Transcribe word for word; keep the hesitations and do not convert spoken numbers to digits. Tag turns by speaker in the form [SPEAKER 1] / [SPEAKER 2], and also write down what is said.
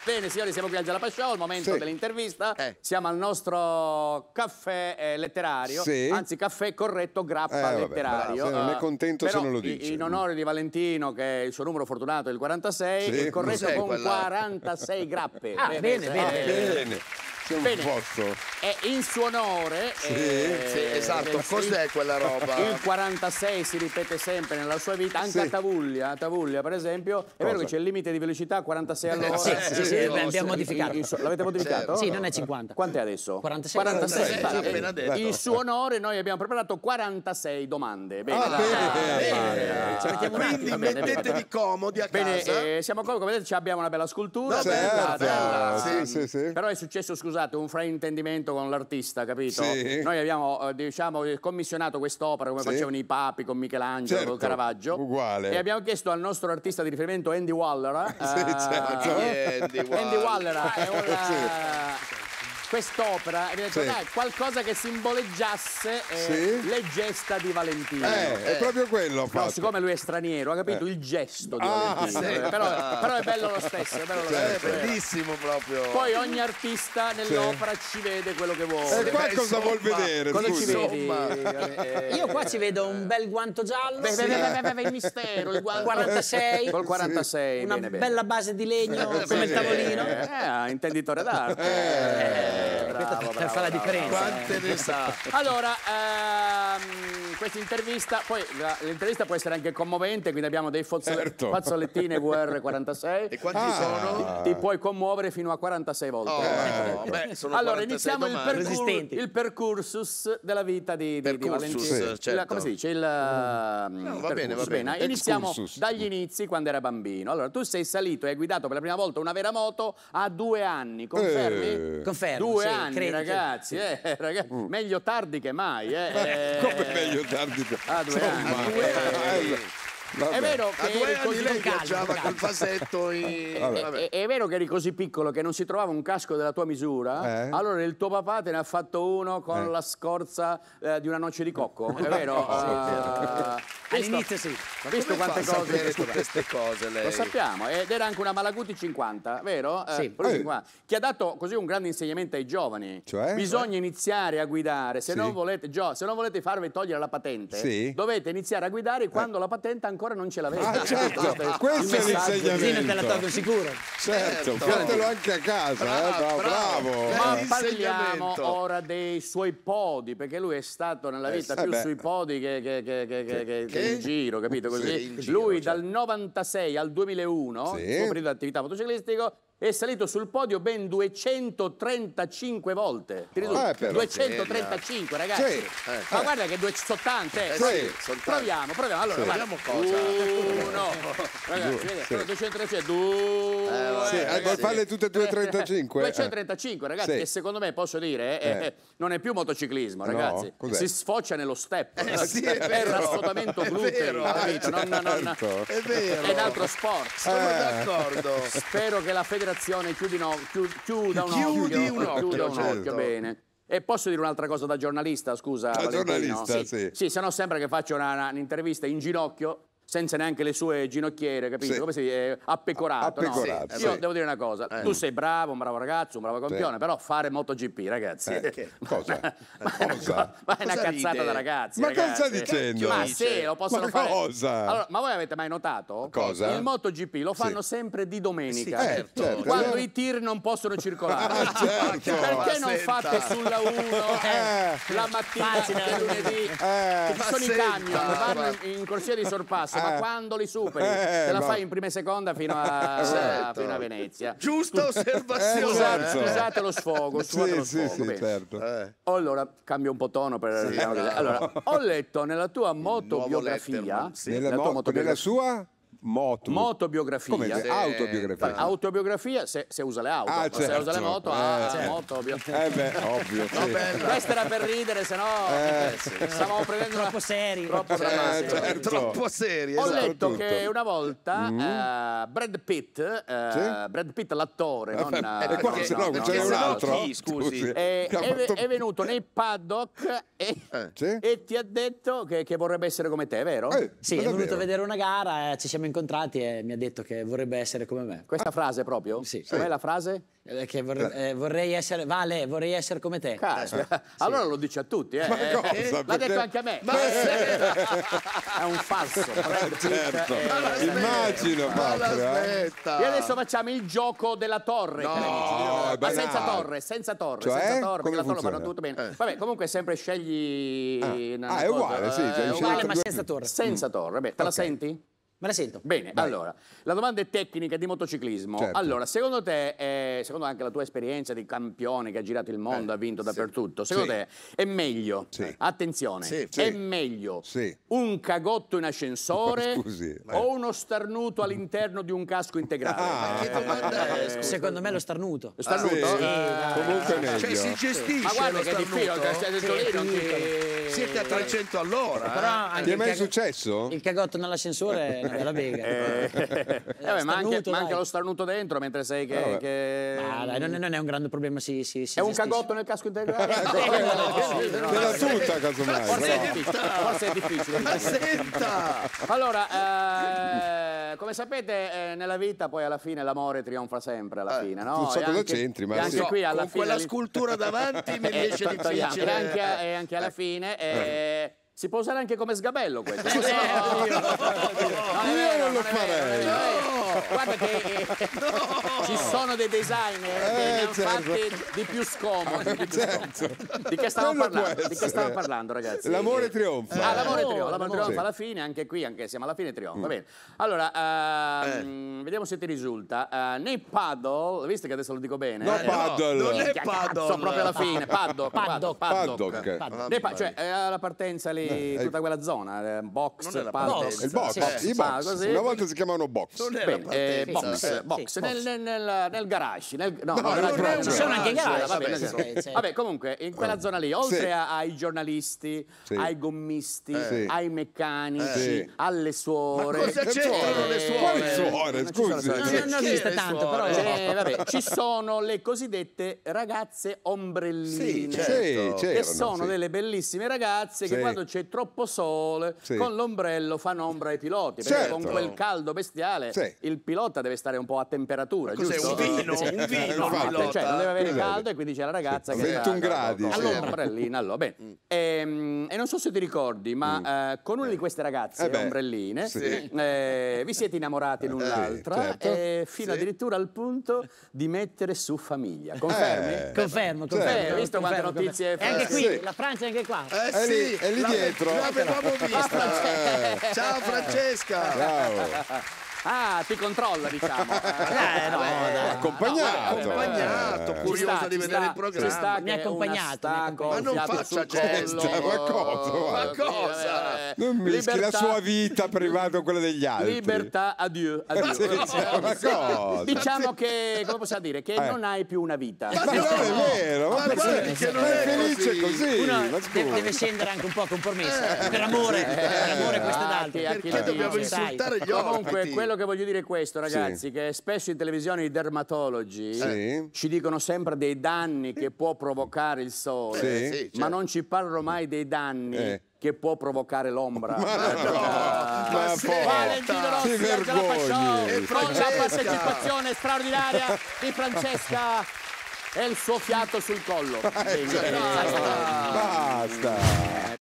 [SPEAKER 1] Bene signori, siamo qui al Jalapa Show, il momento sì. dell'intervista. Eh. Siamo al nostro caffè eh, letterario, sì. anzi caffè corretto grappa eh, letterario.
[SPEAKER 2] Vabbè, non è contento uh, se non lo dice.
[SPEAKER 1] In onore di Valentino, che è il suo numero fortunato è il quarantasei, sì. il corretto con quella... quarantasei grappe.
[SPEAKER 3] Ah, bene, bene. bene. bene.
[SPEAKER 2] bene.
[SPEAKER 1] Bene, è in suo onore.
[SPEAKER 4] Sì,
[SPEAKER 1] eh,
[SPEAKER 4] sì, esatto. Cos'è quella roba?
[SPEAKER 1] Il quarantasei si ripete sempre nella sua vita, anche sì. a Tavuglia, a Tavuglia per esempio. È Cosa? vero che c'è il limite di velocità quarantasei all'ora?
[SPEAKER 3] Sì, sì, sì, sì, l'abbiamo modificato.
[SPEAKER 1] L'avete modificato?
[SPEAKER 3] Certo. Sì, non è cinquanta.
[SPEAKER 1] Quant'è adesso?
[SPEAKER 3] quarantasei.
[SPEAKER 1] quarantasei.
[SPEAKER 4] quarantasei. Appena detto.
[SPEAKER 1] In suo onore noi abbiamo preparato quarantasei domande. Bene,
[SPEAKER 2] ah,
[SPEAKER 1] la...
[SPEAKER 2] bene.
[SPEAKER 4] Ci mettiamo un attimo. Quindi mettetevi comodi a casa.
[SPEAKER 1] Bene, eh, siamo comodi, come vedete abbiamo una bella scultura.
[SPEAKER 2] Certo. Bella, sì, sì, sì.
[SPEAKER 1] Però è successo, scusate, un fraintendimento con l'artista, capito?
[SPEAKER 2] Sì.
[SPEAKER 1] Noi abbiamo diciamo commissionato quest'opera come sì. facevano i papi con Michelangelo,
[SPEAKER 2] certo.
[SPEAKER 1] con Caravaggio.
[SPEAKER 2] Uguale.
[SPEAKER 1] E abbiamo chiesto al nostro artista di riferimento Andy Waller.
[SPEAKER 2] Sì, uh, certo.
[SPEAKER 4] Andy Waller,
[SPEAKER 1] Andy Waller è una...
[SPEAKER 2] sì.
[SPEAKER 1] quest'opera e mi ha detto,
[SPEAKER 2] sì.
[SPEAKER 1] dai, qualcosa che simboleggiasse eh,
[SPEAKER 2] sì.
[SPEAKER 1] le gesta di Valentino.
[SPEAKER 2] Eh,
[SPEAKER 1] eh.
[SPEAKER 2] è proprio quello.
[SPEAKER 1] No, siccome lui è straniero, ha capito eh. il gesto di
[SPEAKER 2] ah,
[SPEAKER 1] Valentino.
[SPEAKER 2] sì.
[SPEAKER 1] eh. però, però è bello lo stesso. È, bello lo
[SPEAKER 2] certo.
[SPEAKER 1] stesso.
[SPEAKER 4] È bellissimo proprio.
[SPEAKER 1] Poi ogni artista nell'opera sì. ci vede quello che vuole.
[SPEAKER 2] E qua cosa vuol vedere?
[SPEAKER 1] Cosa
[SPEAKER 2] scusa.
[SPEAKER 1] ci vedi? Eh,
[SPEAKER 3] Io qua ci vedo un bel guanto giallo.
[SPEAKER 1] Beh, sì. beh, beh, beh, il mistero, il guanto.
[SPEAKER 3] quarantasei.
[SPEAKER 1] Col quarantasei.
[SPEAKER 3] Una
[SPEAKER 1] bene,
[SPEAKER 3] bella
[SPEAKER 1] bene.
[SPEAKER 3] base di legno
[SPEAKER 1] eh,
[SPEAKER 3] come
[SPEAKER 1] sì,
[SPEAKER 3] il tavolino.
[SPEAKER 1] Eh, eh, intenditore d'arte.
[SPEAKER 3] Eh,
[SPEAKER 1] eh, bravo,
[SPEAKER 3] per
[SPEAKER 1] bravo,
[SPEAKER 3] fare la
[SPEAKER 1] bravo,
[SPEAKER 3] differenza.
[SPEAKER 4] Quante ne sa?
[SPEAKER 1] Allora, ehm, questa intervista, poi l'intervista può essere anche commovente, quindi abbiamo dei fazzole,
[SPEAKER 2] certo.
[SPEAKER 1] fazzolettini V R quarantasei.
[SPEAKER 4] E quanti
[SPEAKER 2] ah.
[SPEAKER 4] sono?
[SPEAKER 1] Ti puoi commuovere fino a quarantasei volte.
[SPEAKER 4] Oh,
[SPEAKER 1] eh.
[SPEAKER 4] beh, sono
[SPEAKER 1] allora, iniziamo il, percur il percursus della vita di, di, di Valentino.
[SPEAKER 4] Sì, certo.
[SPEAKER 1] Il, come si dice? Il,
[SPEAKER 4] no, va bene, va bene.
[SPEAKER 1] Iniziamo
[SPEAKER 2] Excursus.
[SPEAKER 1] dagli inizi, quando era bambino. Allora, tu sei salito e hai guidato per la prima volta una vera moto a due anni, confermi?
[SPEAKER 2] Eh.
[SPEAKER 3] Confermo.
[SPEAKER 1] Due
[SPEAKER 3] sì,
[SPEAKER 1] anni,
[SPEAKER 3] credo,
[SPEAKER 1] ragazzi,
[SPEAKER 3] sì.
[SPEAKER 1] eh, ragazzi. Mm. Meglio tardi che mai, eh.
[SPEAKER 2] eh come meglio tardi che
[SPEAKER 1] ah, due anni.
[SPEAKER 4] A due anni.
[SPEAKER 1] È vero che
[SPEAKER 4] a due
[SPEAKER 1] eri
[SPEAKER 4] anni
[SPEAKER 1] così
[SPEAKER 4] lei viaggiava col vasetto in...
[SPEAKER 1] è, è vero che eri così piccolo che non si trovava un casco della tua misura,
[SPEAKER 2] eh?
[SPEAKER 1] allora il tuo papà te ne ha fatto uno con eh. la scorza eh, di una noce di cocco, è vero?
[SPEAKER 3] No,
[SPEAKER 1] uh,
[SPEAKER 3] all'inizio sì.
[SPEAKER 1] Ma visto quante cose
[SPEAKER 4] tutte queste cose lei?
[SPEAKER 1] Lo sappiamo, ed era anche una Malaguti cinquanta, vero?
[SPEAKER 3] Sì.
[SPEAKER 1] Eh, cinquanta, che ha dato così un grande insegnamento ai giovani.
[SPEAKER 2] Cioè?
[SPEAKER 1] Bisogna iniziare a guidare, se,
[SPEAKER 2] sì.
[SPEAKER 1] non volete, Gio, se non volete farvi togliere la patente,
[SPEAKER 2] sì.
[SPEAKER 1] dovete iniziare a guidare quando eh. la patente ancora non ce l'avete.
[SPEAKER 2] Ah, certo, questo è l'insegnamento.
[SPEAKER 3] Così non te la tolgo sicuro.
[SPEAKER 2] Certo, fatelo anche a casa, bravo, eh? no, bravo. bravo.
[SPEAKER 1] Ma parliamo ora dei suoi podi, perché lui è stato nella vita eh, più beh. sui podi che, che, che, che, che, che, che in giro, capito così? Sì, lui giro, dal cioè. novantasei al duemilauno, sì. il suo periodo di attività motociclistico, è salito sul podio ben duecentotrentacinque volte.
[SPEAKER 2] Oh, eh,
[SPEAKER 1] duecentotrentacinque, ragazzi. Sì. Eh. Ma guarda che due sono tante. Eh.
[SPEAKER 2] Sì.
[SPEAKER 1] Sì. Proviamo, proviamo. Allora,
[SPEAKER 2] sì.
[SPEAKER 1] vediamo cosa. Uno. Ragazzi, vedete, sono duecentotrentacinque. Due.
[SPEAKER 2] Sì. Eh, vuoi farle tutte e due trentacinque?
[SPEAKER 1] duecentotrentacinque, ragazzi, sì. che secondo me, posso dire, eh, eh. non è più motociclismo, ragazzi. No, si sfocia nello step.
[SPEAKER 4] Eh, sì, è,
[SPEAKER 1] è il rassodamento glutei, capito? Non, non, non,
[SPEAKER 2] certo.
[SPEAKER 4] È vero.
[SPEAKER 1] È un altro sport.
[SPEAKER 4] Sono eh. d'accordo.
[SPEAKER 1] Spero che la federazione chiudi no, chiud, chiuda un
[SPEAKER 4] chiudi
[SPEAKER 1] occhio,
[SPEAKER 4] un occhio,
[SPEAKER 1] chiuda un
[SPEAKER 4] certo.
[SPEAKER 1] occhio bene. E posso dire un'altra cosa da giornalista, scusa?
[SPEAKER 2] Da
[SPEAKER 1] Valentino?
[SPEAKER 2] giornalista, sì.
[SPEAKER 1] Sì, sì, se no sembra che faccio un'intervista in ginocchio, senza neanche le sue ginocchiere, capito? Sì. Come si dice? Appecorato.
[SPEAKER 2] Appecorato.
[SPEAKER 1] No?
[SPEAKER 2] Sì.
[SPEAKER 1] Io devo dire una cosa,
[SPEAKER 4] eh.
[SPEAKER 1] tu sei bravo, un bravo ragazzo, un bravo campione,
[SPEAKER 2] sì.
[SPEAKER 1] però fare MotoGP, ragazzi.
[SPEAKER 2] Eh, che? Cosa?
[SPEAKER 1] Ma è una, cosa? Ma è una cazzata ride? da ragazzi.
[SPEAKER 2] Ma
[SPEAKER 1] ragazzi.
[SPEAKER 2] cosa sta dicendo?
[SPEAKER 1] Ma sì, lo possono
[SPEAKER 2] ma
[SPEAKER 1] fare.
[SPEAKER 2] Cosa?
[SPEAKER 1] Allora, ma voi avete mai notato?
[SPEAKER 2] Cosa?
[SPEAKER 1] Il MotoGP lo fanno
[SPEAKER 2] sì.
[SPEAKER 1] sempre di domenica.
[SPEAKER 2] Sì, certo. certo.
[SPEAKER 1] Quando
[SPEAKER 2] allora...
[SPEAKER 1] i tir non possono circolare.
[SPEAKER 2] Ah, certo.
[SPEAKER 1] Perché non
[SPEAKER 4] senta.
[SPEAKER 1] fate sulla uno
[SPEAKER 2] eh.
[SPEAKER 1] la mattina del lunedì?
[SPEAKER 2] Eh.
[SPEAKER 1] Ci sono i camion, vanno in corsia di sorpasso, ma quando li superi?
[SPEAKER 2] Eh,
[SPEAKER 1] te la
[SPEAKER 2] no.
[SPEAKER 1] fai in prima e seconda fino a,
[SPEAKER 4] certo.
[SPEAKER 1] fino a Venezia.
[SPEAKER 4] Giusta osservazione.
[SPEAKER 2] Eh,
[SPEAKER 1] Scusate,
[SPEAKER 2] certo.
[SPEAKER 1] scusate lo sfogo, scusate
[SPEAKER 2] sì,
[SPEAKER 1] lo
[SPEAKER 2] sì,
[SPEAKER 1] sfogo.
[SPEAKER 2] sì, certo.
[SPEAKER 4] Eh.
[SPEAKER 1] Allora, cambio un po' tono per...
[SPEAKER 4] Sì,
[SPEAKER 1] allora, ho letto nella tua motobiografia...
[SPEAKER 4] Letterman, sì.
[SPEAKER 2] Nella,
[SPEAKER 1] nella,
[SPEAKER 2] mo
[SPEAKER 1] tua
[SPEAKER 2] nella sua... Moto.
[SPEAKER 1] Motobiografia.
[SPEAKER 2] Come?
[SPEAKER 4] Sì.
[SPEAKER 2] Autobiografia.
[SPEAKER 1] Autobiografia se, se usa le auto.
[SPEAKER 2] Ah,
[SPEAKER 1] certo. Se usa le moto,
[SPEAKER 2] eh,
[SPEAKER 1] ah,
[SPEAKER 2] certo.
[SPEAKER 1] motobiografia.
[SPEAKER 2] Eh beh, ovvio.
[SPEAKER 1] No,
[SPEAKER 2] sì.
[SPEAKER 1] Questa era per ridere, se no
[SPEAKER 2] eh,
[SPEAKER 1] sì. stavamo prendendo
[SPEAKER 3] troppo
[SPEAKER 1] una...
[SPEAKER 3] seri.
[SPEAKER 1] Troppo
[SPEAKER 2] eh, certo.
[SPEAKER 4] Troppo seri.
[SPEAKER 1] Ho
[SPEAKER 4] esatto.
[SPEAKER 1] letto
[SPEAKER 2] tutto.
[SPEAKER 1] che una volta
[SPEAKER 2] mm.
[SPEAKER 1] uh, Brad Pitt, uh,
[SPEAKER 2] sì?
[SPEAKER 1] Brad Pitt l'attore, non...
[SPEAKER 2] E qua
[SPEAKER 4] perché,
[SPEAKER 2] no,
[SPEAKER 4] no,
[SPEAKER 2] ce n'è
[SPEAKER 4] no,
[SPEAKER 2] un altro?
[SPEAKER 4] Chi, scusi?
[SPEAKER 1] È, è, è venuto nei paddock e,
[SPEAKER 4] eh.
[SPEAKER 2] sì?
[SPEAKER 1] e ti ha detto che, che vorrebbe essere come te, vero?
[SPEAKER 2] Eh,
[SPEAKER 3] Sì, è venuto a vedere una gara, ci siamo siamo incontrati e mi ha detto che vorrebbe essere come me.
[SPEAKER 1] Questa frase proprio?
[SPEAKER 3] Sì.
[SPEAKER 1] Com'è la frase?
[SPEAKER 3] Eh, Che vorrei, eh, vorrei essere, Vale, vorrei essere come te.
[SPEAKER 1] Caspita. Allora lo dice a tutti, eh.
[SPEAKER 2] Ma
[SPEAKER 1] Eh,
[SPEAKER 2] cosa?
[SPEAKER 1] eh, L'ha
[SPEAKER 2] Perché-
[SPEAKER 1] detto anche a me.
[SPEAKER 4] Ma
[SPEAKER 1] È un falso. Brad Pitt,
[SPEAKER 2] Certo.
[SPEAKER 1] eh,
[SPEAKER 2] Immagino
[SPEAKER 4] Ma
[SPEAKER 2] proprio, eh.
[SPEAKER 4] aspetta.
[SPEAKER 1] E adesso facciamo il gioco della torre,
[SPEAKER 4] No,
[SPEAKER 1] cari amici.
[SPEAKER 2] è
[SPEAKER 1] Ma senza
[SPEAKER 2] banale.
[SPEAKER 1] torre, senza torre,
[SPEAKER 2] Cioè?
[SPEAKER 1] senza torre,
[SPEAKER 2] Come
[SPEAKER 1] perché la torre
[SPEAKER 2] funziona?
[SPEAKER 1] fanno tutto bene. Vabbè, comunque sempre scegli una
[SPEAKER 2] Ah, è
[SPEAKER 1] cosa,
[SPEAKER 2] uguale, sì,
[SPEAKER 1] eh,
[SPEAKER 2] cioè,
[SPEAKER 1] è
[SPEAKER 2] scegli
[SPEAKER 1] uguale,
[SPEAKER 2] tra
[SPEAKER 3] ma
[SPEAKER 2] due-
[SPEAKER 3] senza torre.
[SPEAKER 1] senza torre. Beh, te la senti?
[SPEAKER 3] Me la sento.
[SPEAKER 1] Bene,
[SPEAKER 2] Vai.
[SPEAKER 1] allora, la domanda è tecnica di motociclismo.
[SPEAKER 2] Certo.
[SPEAKER 1] Allora, secondo te, eh, secondo anche la tua esperienza di campione che ha girato il mondo, ha vinto dappertutto, secondo
[SPEAKER 2] Sì.
[SPEAKER 1] te è meglio,
[SPEAKER 2] Sì.
[SPEAKER 1] attenzione,
[SPEAKER 4] Sì.
[SPEAKER 1] è
[SPEAKER 2] Sì.
[SPEAKER 1] meglio
[SPEAKER 2] Sì.
[SPEAKER 1] un cagotto in ascensore
[SPEAKER 2] Scusi.
[SPEAKER 1] o uno starnuto all'interno di un casco integrale?
[SPEAKER 2] Ah.
[SPEAKER 4] Che domanda è? scusa?
[SPEAKER 3] Secondo me lo starnuto.
[SPEAKER 1] Lo starnuto?
[SPEAKER 2] Sì.
[SPEAKER 1] Eh,
[SPEAKER 2] Comunque è meglio.
[SPEAKER 4] Cioè si gestisce
[SPEAKER 1] Ma guarda
[SPEAKER 4] lo
[SPEAKER 1] che è difficile,
[SPEAKER 4] starnuto?
[SPEAKER 1] che stai detto lì, non ti-
[SPEAKER 4] Siete a trecento all'ora.
[SPEAKER 3] Però
[SPEAKER 4] eh?
[SPEAKER 3] anche
[SPEAKER 2] Ti è
[SPEAKER 3] il
[SPEAKER 2] mai
[SPEAKER 3] cag-
[SPEAKER 2] successo?
[SPEAKER 3] Il cagotto nell'ascensore è una bella bega.
[SPEAKER 1] Eh, vabbè, ma anche,
[SPEAKER 3] starnuto,
[SPEAKER 1] ma anche
[SPEAKER 3] dai.
[SPEAKER 1] lo starnuto dentro mentre sei che...
[SPEAKER 2] Vabbè.
[SPEAKER 1] che-
[SPEAKER 3] Ma dai, non, non è un grande problema, si, si, si
[SPEAKER 1] È un
[SPEAKER 3] gestisce.
[SPEAKER 1] cagotto nel casco integrale?
[SPEAKER 2] Nella tuta, casomai.
[SPEAKER 1] Forse è
[SPEAKER 2] però.
[SPEAKER 1] difficile. Forse è difficile.
[SPEAKER 4] Ma senta!
[SPEAKER 1] Allora, eh, come sapete, eh, nella vita poi alla fine l'amore trionfa sempre, alla
[SPEAKER 4] Eh,
[SPEAKER 1] fine, no?
[SPEAKER 2] non so
[SPEAKER 1] E
[SPEAKER 2] cosa
[SPEAKER 1] anche-
[SPEAKER 2] c'entri, ma
[SPEAKER 1] e anche
[SPEAKER 2] sì.
[SPEAKER 4] So,
[SPEAKER 1] qui alla
[SPEAKER 4] con
[SPEAKER 1] fine...
[SPEAKER 4] quella
[SPEAKER 1] lì-
[SPEAKER 4] scultura davanti mi
[SPEAKER 1] Eh,
[SPEAKER 4] riesce
[SPEAKER 1] togliamo.
[SPEAKER 4] difficile.
[SPEAKER 1] E anche, e anche alla fine... eh, si può usare anche come sgabello questo. No, no, no,
[SPEAKER 2] Io non lo farei.
[SPEAKER 1] Guarda che eh, ci sono dei designer che ne hanno
[SPEAKER 2] certo.
[SPEAKER 1] fatti di più scomodi. Di, più scomodi. Di che stavo
[SPEAKER 2] Quello può
[SPEAKER 1] parlando? Di che
[SPEAKER 2] essere.
[SPEAKER 1] stavo parlando, ragazzi?
[SPEAKER 2] L'amore trionfa.
[SPEAKER 1] Ah, l'amore trionfa, l'amore trionfa
[SPEAKER 2] Sì.
[SPEAKER 1] alla fine, anche qui, anche siamo alla fine trionfa. Bene. Allora, ehm, vediamo se ti risulta. Eh, nei paddle, visto che adesso lo dico bene.
[SPEAKER 2] No,
[SPEAKER 1] eh,
[SPEAKER 2] paddle.
[SPEAKER 4] non è
[SPEAKER 1] Cazzo,
[SPEAKER 4] paddle.
[SPEAKER 1] proprio alla fine, paddock,
[SPEAKER 3] Paddock.
[SPEAKER 2] Paddock.
[SPEAKER 3] Paddock.
[SPEAKER 1] Nei pa- cioè, eh, alla partenza lì, tutta quella zona, eh, box,
[SPEAKER 4] Non è la
[SPEAKER 1] paddock.
[SPEAKER 4] partenza.
[SPEAKER 2] Il box,
[SPEAKER 3] Sì.
[SPEAKER 2] i
[SPEAKER 1] Ah,
[SPEAKER 2] box.
[SPEAKER 1] così.
[SPEAKER 2] Una volta si chiamavano box.
[SPEAKER 4] Non è la
[SPEAKER 1] Bene, eh,
[SPEAKER 4] partenza.
[SPEAKER 1] box,
[SPEAKER 4] Eh,
[SPEAKER 1] box,
[SPEAKER 3] sì,
[SPEAKER 1] nel,
[SPEAKER 3] box.
[SPEAKER 1] nel- nel- nel garage, nel, no,
[SPEAKER 2] No,
[SPEAKER 1] no,
[SPEAKER 2] non
[SPEAKER 1] garage,
[SPEAKER 2] è proprio.
[SPEAKER 1] no,
[SPEAKER 2] Ci
[SPEAKER 3] sono anche i garage,
[SPEAKER 1] va bene,
[SPEAKER 3] sì,
[SPEAKER 1] sì.
[SPEAKER 3] sì, sì.
[SPEAKER 1] Vabbè, comunque, in quella zona lì, oltre
[SPEAKER 2] Sì.
[SPEAKER 1] a- ai giornalisti,
[SPEAKER 2] Sì.
[SPEAKER 1] ai gommisti,
[SPEAKER 2] Sì.
[SPEAKER 1] ai meccanici,
[SPEAKER 2] Sì.
[SPEAKER 1] alle suore...
[SPEAKER 4] Ma cosa
[SPEAKER 2] Che
[SPEAKER 4] c'entrano le
[SPEAKER 2] suore?
[SPEAKER 4] suore?
[SPEAKER 2] Quali suore?
[SPEAKER 1] Non ci sono
[SPEAKER 2] Scusi.
[SPEAKER 1] suore.
[SPEAKER 3] Non, non
[SPEAKER 4] Perché
[SPEAKER 3] esiste
[SPEAKER 4] le
[SPEAKER 3] tanto,
[SPEAKER 4] suore?
[SPEAKER 3] però...
[SPEAKER 1] Eh, vabbè, ci sono le cosiddette ragazze ombrelline.
[SPEAKER 4] Sì, certo.
[SPEAKER 2] Sì,
[SPEAKER 1] Che
[SPEAKER 2] c'erano,
[SPEAKER 1] sono
[SPEAKER 2] sì.
[SPEAKER 1] delle bellissime ragazze che
[SPEAKER 2] Sì.
[SPEAKER 1] quando c'è troppo sole
[SPEAKER 2] Sì.
[SPEAKER 1] con l'ombrello fanno ombra ai piloti, perché
[SPEAKER 2] Certo.
[SPEAKER 1] con quel caldo bestiale
[SPEAKER 2] Sì.
[SPEAKER 1] il pilota deve stare un po' a temperatura,
[SPEAKER 4] Cos'è,
[SPEAKER 1] giusto?
[SPEAKER 4] un vino?
[SPEAKER 1] Sì.
[SPEAKER 4] Un vino,
[SPEAKER 2] Infatti.
[SPEAKER 4] un pilota?
[SPEAKER 1] Cioè, non deve avere
[SPEAKER 2] Cos'è?
[SPEAKER 1] caldo e quindi c'è la ragazza
[SPEAKER 2] Sì.
[SPEAKER 1] che
[SPEAKER 2] ventuno
[SPEAKER 1] sta
[SPEAKER 2] gradi,
[SPEAKER 1] con
[SPEAKER 2] sì.
[SPEAKER 1] l'ombrellina. Allora, bene. Ehm, E, non so se ti ricordi, ma eh, con una di queste ragazze
[SPEAKER 2] Eh beh,
[SPEAKER 1] ombrelline
[SPEAKER 2] sì.
[SPEAKER 1] eh, vi siete innamorati l'un l'altra
[SPEAKER 2] certo.
[SPEAKER 1] e fino
[SPEAKER 4] Sì.
[SPEAKER 1] addirittura al punto di mettere su famiglia. Confermi?
[SPEAKER 2] Eh.
[SPEAKER 3] Confermo,
[SPEAKER 2] Certo.
[SPEAKER 3] confermo.
[SPEAKER 1] Hai visto quante
[SPEAKER 3] confermo,
[SPEAKER 1] notizie
[SPEAKER 3] confermo. E anche
[SPEAKER 1] fresche?
[SPEAKER 3] qui,
[SPEAKER 2] Sì.
[SPEAKER 3] la Francia è anche qua.
[SPEAKER 4] Eh
[SPEAKER 2] È lì-
[SPEAKER 4] sì,
[SPEAKER 2] è lì
[SPEAKER 4] l'ave-
[SPEAKER 2] dietro.
[SPEAKER 4] L'avevamo vista.
[SPEAKER 2] Eh,
[SPEAKER 4] Ciao Francesca.
[SPEAKER 2] bravo.
[SPEAKER 1] Ah, ti controlla, diciamo.
[SPEAKER 3] Eh, no, dai.
[SPEAKER 2] Accompagnato.
[SPEAKER 4] Accompagnato,
[SPEAKER 2] Eh.
[SPEAKER 4] curioso
[SPEAKER 1] sta,
[SPEAKER 4] di
[SPEAKER 1] ci
[SPEAKER 4] vedere
[SPEAKER 1] sta,
[SPEAKER 4] il programma.
[SPEAKER 1] ci sta
[SPEAKER 3] Mi ha
[SPEAKER 1] che
[SPEAKER 3] accompagnato,
[SPEAKER 1] una
[SPEAKER 3] mi ha
[SPEAKER 1] sta
[SPEAKER 3] accompagnato.
[SPEAKER 1] col
[SPEAKER 4] Ma non
[SPEAKER 1] fiato
[SPEAKER 4] faccia
[SPEAKER 1] sul
[SPEAKER 4] gesto.
[SPEAKER 1] collo.
[SPEAKER 2] Ma cosa,
[SPEAKER 4] Ma
[SPEAKER 1] Sì,
[SPEAKER 4] cosa?
[SPEAKER 1] eh,
[SPEAKER 2] Non mischi la
[SPEAKER 1] libertà-
[SPEAKER 2] sua vita privata con quella degli altri.
[SPEAKER 1] Libertà, adieu, adieu.
[SPEAKER 2] Sì, sì, ma cosa?
[SPEAKER 1] Diciamo che, come possiamo dire, che
[SPEAKER 2] Eh.
[SPEAKER 1] non hai più una vita.
[SPEAKER 2] Ma non è vero, ma
[SPEAKER 4] Ma
[SPEAKER 2] perché?
[SPEAKER 4] guardi che non
[SPEAKER 2] Ma
[SPEAKER 4] è
[SPEAKER 2] felice
[SPEAKER 4] così.
[SPEAKER 2] così.
[SPEAKER 3] Uno
[SPEAKER 2] ma
[SPEAKER 3] deve,
[SPEAKER 2] scusa.
[SPEAKER 3] deve scendere anche un po' a compromesso. Per amore, per amore questo ed
[SPEAKER 1] Ah,
[SPEAKER 3] altro.
[SPEAKER 1] che- a chi
[SPEAKER 4] Perché
[SPEAKER 1] lo
[SPEAKER 4] dobbiamo
[SPEAKER 1] dice?
[SPEAKER 4] insultare gli
[SPEAKER 1] Comunque,
[SPEAKER 4] ospiti?
[SPEAKER 1] quello che voglio dire è questo, ragazzi, che spesso in televisione i dermatologi
[SPEAKER 2] Sì.
[SPEAKER 1] ci dicono sempre dei danni che può provocare il sole,
[SPEAKER 2] Sì.
[SPEAKER 4] Eh, sì,
[SPEAKER 1] ma
[SPEAKER 4] certo.
[SPEAKER 1] non ci parlano mai dei danni
[SPEAKER 2] Eh.
[SPEAKER 1] che può provocare l'ombra.
[SPEAKER 2] Ma no,
[SPEAKER 1] Ah.
[SPEAKER 2] ma
[SPEAKER 4] sì.
[SPEAKER 2] poi.
[SPEAKER 1] Valentino Rossi,
[SPEAKER 2] Si
[SPEAKER 1] Angela Fasciò,
[SPEAKER 2] vergogni.
[SPEAKER 1] con la
[SPEAKER 4] Francesca.
[SPEAKER 1] partecipazione straordinaria di Francesca e il suo fiato sul collo.
[SPEAKER 2] Basta.